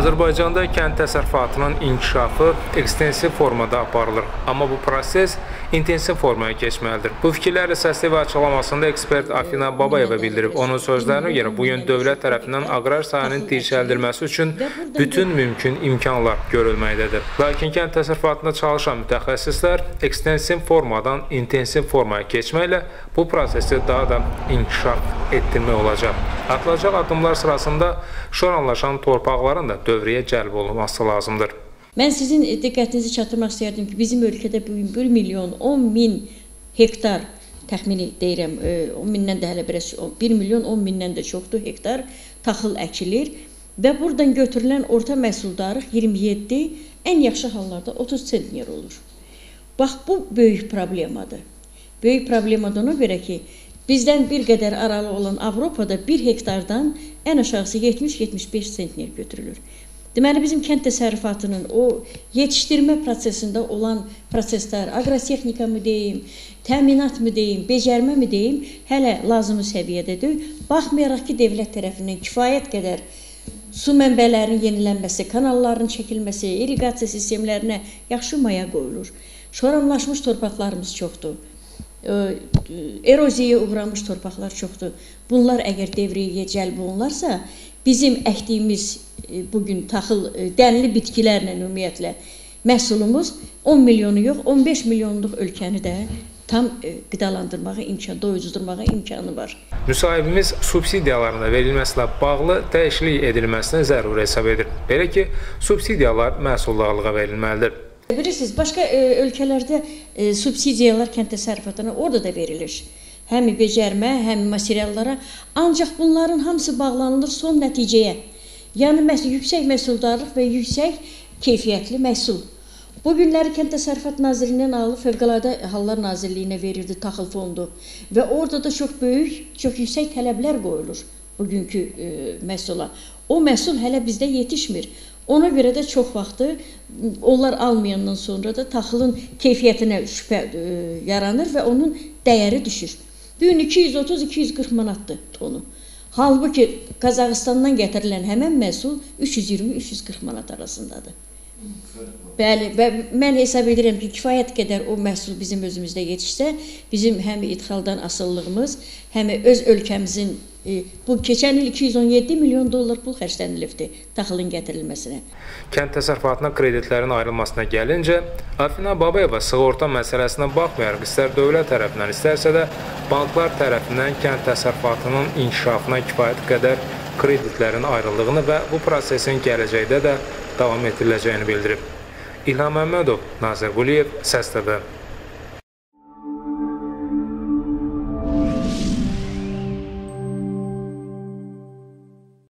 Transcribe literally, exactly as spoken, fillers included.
Azərbaycanda kənd təsərrüfatının inkişafı ekstensiv formada aparılır, amma bu proses intensiv formaya keçməlidir. Bu fikirləri səsli və açıqlamasında ekspert Afina Babayeva bildirib. Onun sözlərinə görə bugün dövlət tərəfindən aqrar sahənin dirçəldilməsi üçün bütün mümkün imkanlar görülməkdədir. Lakin kənd təsərrüfatında çalışan mütəxəssislər ekstensiv formadan intensiv formaya keçməklə bu prosesi daha da inkişaf etdirmək olacaq. Atılacaq addımlar sırasında şoranlaşan torpaqların da dövrəyə cəlb olunması lazımdır. Mən sizin diqqətinizi çatdırmaq istəyirdim ki, bizim ölkədə bugün bir milyon on min hektar, təxmini deyirəm, on mindən də hələ biraz, bir milyon on mindən də çoxdur hektar taxıl əkilir və buradan götürülən orta məhsuldarlıq iyirmi yeddi, ən yaxşı hallarda otuz sentner olur. Bax, bu böyük problemadır. Böyük problemadır ona görə ki, bizdən bir qədər aralı olan Avropada bir hektardan ən aşağısı yetmiş yetmiş beş sentner götürülür. Deməli, bizim kənd təsərrüfatının o yetişdirmə prosesində olan proseslər, aqrotexnika mı deyim, təminat mı deyim, becərmə mi deyim, hələ lazımi səviyyədədir. Baxmayaraq ki, dövlət tərəfindən kifayət qədər su mənbələrinin yenilənməsi, kanalların çəkilməsi, irriqasiya sistemlərinə yaxşı maya qoyulur. Şoranlaşmış torpaqlarımız çoxdur. Eroziyaya uğramış torpaqlar çoxdur. Bunlar əgər devrəyə cəlb olunarsa, bizim əkdiyimiz bugün taxıl, dənli bitkilərlə ümumiyyətlə məhsulumuz on milyonu yox, on beş milyonluq ölkəni də tam qidalandırmağa imkan, doyuzdurmağa imkanı var. Müsahibimiz subsidiyalarına verilməsilə bağlı dəyişiklik edilməsini zəruri hesab edir. Belə ki, subsidiyalar məhsuldarlığa verilməlidir. Bilirsiniz, başqa ölkələrdə subsidiyalar kənd təsərrüfatına orada da verilir. Həm becərmə, həm materiallara. Ancaq bunların hamısı bağlanılır son nəticəyə. Yəni, yüksək məhsuldarlıq və yüksək keyfiyyətli məhsul. Bu günləri Kənd Təsərrüfat Nazirliyindən alıb Fövqəladə Hallar Nazirliyinə verirdi taxıl fondu. Və orada da çox böyük, çox yüksək tələblər qoyulur bugünkü məhsula. O məhsul hələ bizdə yetişmir. Ona görə də çox vaxtı onlar almayandan sonra da taxılın keyfiyyətinə şübhə yaranır və onun dəyəri düşür. Bugün iki yüz otuz iki yüz qırx manatdır tonu. Halbuki Qazaxıstandan gətirilən həmən məhsul üç yüz iyirmi üç yüz qırx manat arasındadır. Bəli, və mən hesab edirəm ki, kifayət qədər o məhsul bizim özümüzdə yetişsə, bizim həm idxaldan asıllığımız, həm öz ölkəmizin, bu keçən il iki yüz on yeddi milyon dollar pul xərclənilibdir taxılın gətirilməsinə. Kənd təsərrüfatına kreditlərin ayrılmasına gəlincə, Afina Babayeva sığorta məsələsinə baxmayaraq, istər dövlət tərəfindən, istərsə də banklar tərəfindən kənd təsərrüfatının inkişafına kifayət qədər kreditlərin ayrıldığını və bu prosesin gələcəkdə də davam etdiriləcəyini bildirib. İlham Məmmədov, Nazir Quliyev, Səs T V.